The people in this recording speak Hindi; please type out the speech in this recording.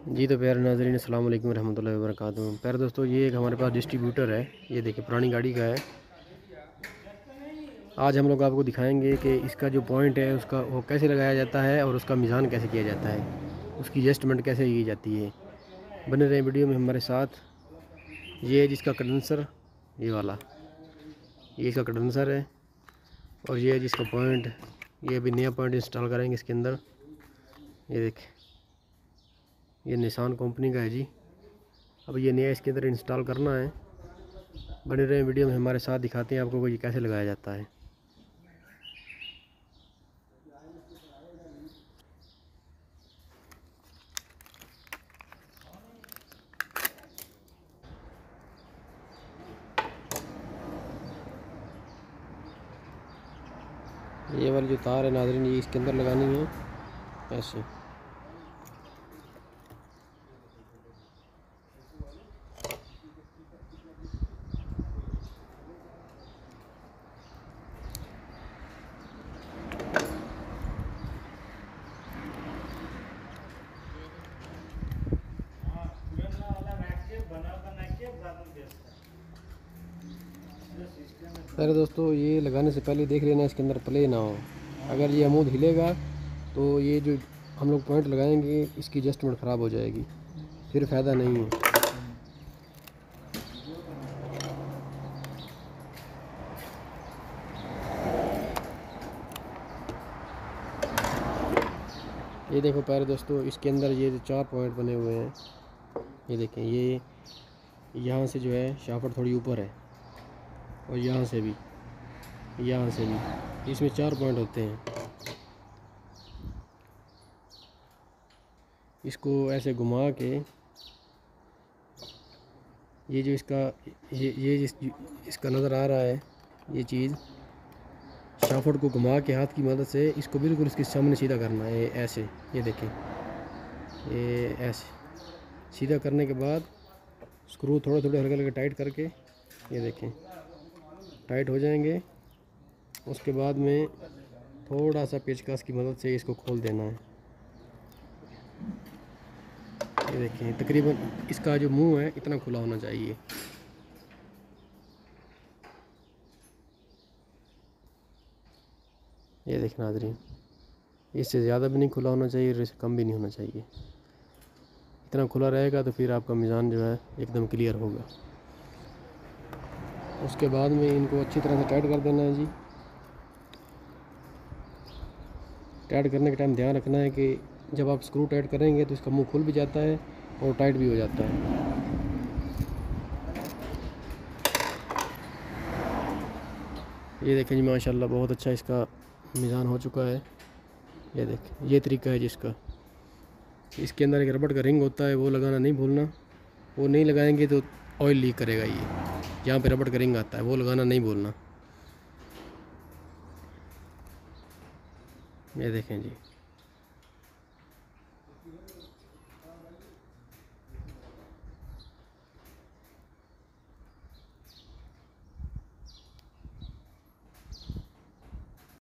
जी तो प्यारे नाज़रीन, अस्सलाम वालेकुम रहमतुल्लाहि व बरकातुहू। प्यारे दोस्तों, ये एक हमारे पास डिस्ट्रीब्यूटर है। ये देखिए पुरानी गाड़ी का है। आज हम लोग आपको दिखाएंगे कि इसका जो पॉइंट है उसका वो कैसे लगाया जाता है और उसका मिज़ान कैसे किया जाता है, उसकी एडजस्टमेंट कैसे की जाती है। बने रहे वीडियो में हमारे साथ। ये है जिसका कंडेंसर, ये वाला, ये इसका कंडेंसर है। और ये है जिसका पॉइंट, ये अभी नया पॉइंट इंस्टॉल करेंगे इसके अंदर। ये देखें, ये निसान कंपनी का है जी। अब ये नया इसके अंदर इंस्टॉल करना है। बने रहे वीडियो में हमारे साथ, दिखाते हैं आपको ये कैसे लगाया जाता है। ये वाली जो तार है नाज़रीन, ये इसके अंदर लगानी है ऐसे। अरे दोस्तों, ये लगाने से पहले देख लेना इसके अंदर प्ले ना हो। अगर ये अमूद हिलेगा तो ये जो हम लोग पॉइंट लगाएंगे इसकी एडजस्टमेंट ख़राब हो जाएगी, फिर फ़ायदा नहीं है। ये देखो प्यारे दोस्तों, इसके अंदर ये जो 4 पॉइंट बने हुए हैं, ये देखें। ये यहाँ से जो है शाफ्ट थोड़ी ऊपर है, और यहाँ से भी, यहाँ से भी, इसमें 4 पॉइंट होते हैं। इसको ऐसे घुमा के, ये जो इसका इसका नज़र आ रहा है, ये चीज़ शाफ्ट को घुमा के हाथ की मदद से इसको बिल्कुल इसके सामने सीधा करना है। ये ऐसे, ये देखें, ये ऐसे सीधा करने के बाद स्क्रू थोड़े थोड़े हल्के हल्के टाइट करके, ये देखें टाइट हो जाएंगे। उसके बाद में थोड़ा सा पेचकस की मदद से इसको खोल देना है। ये देखें, तकरीबन इसका जो मुंह है इतना खुला होना चाहिए। ये देखना नाज़रीन, इससे ज़्यादा भी नहीं खुला होना चाहिए और इससे कम भी नहीं होना चाहिए। इतना खुला रहेगा तो फिर आपका मिज़ान जो है एकदम क्लियर होगा। उसके बाद में इनको अच्छी तरह से टाइट कर देना है जी। टाइट करने के टाइम ध्यान रखना है कि जब आप स्क्रू टाइट करेंगे तो इसका मुंह खुल भी जाता है और टाइट भी हो जाता है। ये देखें जी, माशाल्लाह बहुत अच्छा इसका मिज़ान हो चुका है। ये देखें, ये तरीका है जिसका। इसके अंदर एक रबड़ का रिंग होता है, वो लगाना नहीं भूलना। वो नहीं लगाएंगे तो ऑयल लीक करेगा। ये जहाँ पे रबड़ का रिंग आता है वो लगाना नहीं भूलना। ये देखें जी।